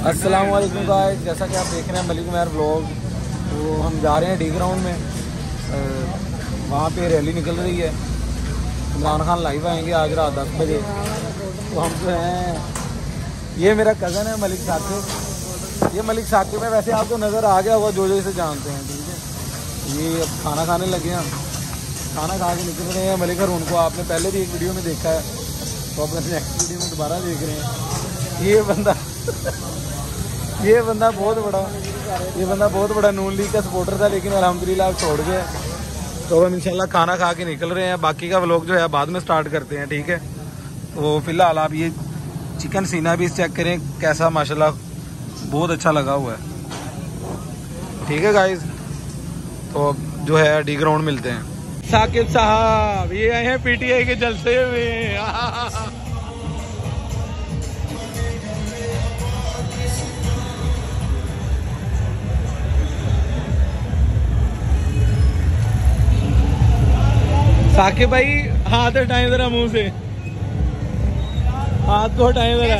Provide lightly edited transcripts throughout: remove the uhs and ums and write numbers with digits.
अस्सलाम वालेकुम गाइस, जैसा कि आप देख रहे हैं मलिक उमैर व्लॉग। तो हम जा रहे हैं डी ग्राउंड में, वहाँ पे रैली निकल रही है। इमरान खान लाइव आएंगे आज रात 10 बजे। तो हम जो हैं, ये मेरा कज़न है मलिक साकिब। ये मलिक साकिब है, वैसे आपको नज़र आ गया होगा जो इसे जानते हैं, ठीक है। ये अब खाना खाने लगे हैं, खाना खा के निकल रहे हैं। मलिक और उनको आपने पहले भी एक वीडियो में देखा है, तो अपने नेक्स्ट वीडियो में दोबारा देख रहे हैं। ये बंदा बहुत बड़ा नून लीग का सपोर्टर था, लेकिन अल्हम्दुलिल्लाह अब छोड़ गया। तो हम इंशाल्लाह खाना खा के निकल रहे हैं। बाकी का व्लॉग जो है बाद में स्टार्ट करते हैं, ठीक है। तो फिलहाल आप ये चिकन सीना भी चेक करें, कैसा माशाल्लाह बहुत अच्छा लगा हुआ है, ठीक है गाइज। तो जो है डी ग्राउंड मिलते हैं। साकिब साहब ये आए हैं पीटीआई के जलसे में। साकिब भाई हाथ हटाएं जरा मुंह से, हाथ को हटाएं जरा।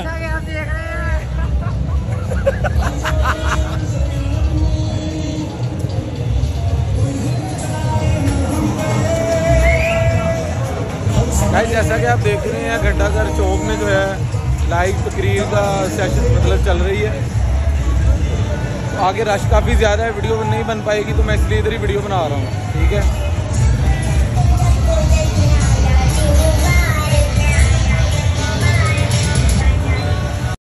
भाई जैसा कि आप देख रहे हैं, घंटाघर चौक में जो है लाइव तकरीर का सेशन मतलब चल रही है। आगे रश काफ़ी ज़्यादा है, वीडियो नहीं बन पाएगी, तो मैं इसलिए इधर ही वीडियो बना रहा हूँ, ठीक है।